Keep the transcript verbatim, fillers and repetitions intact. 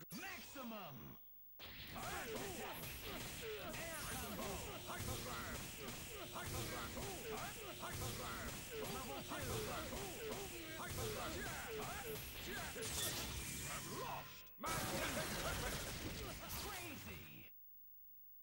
Maximum! First attack! Air combo! Hyperdrive! Hyperdrive! Hyperdrive! Level two! Hyperdrive! Hyperdrive!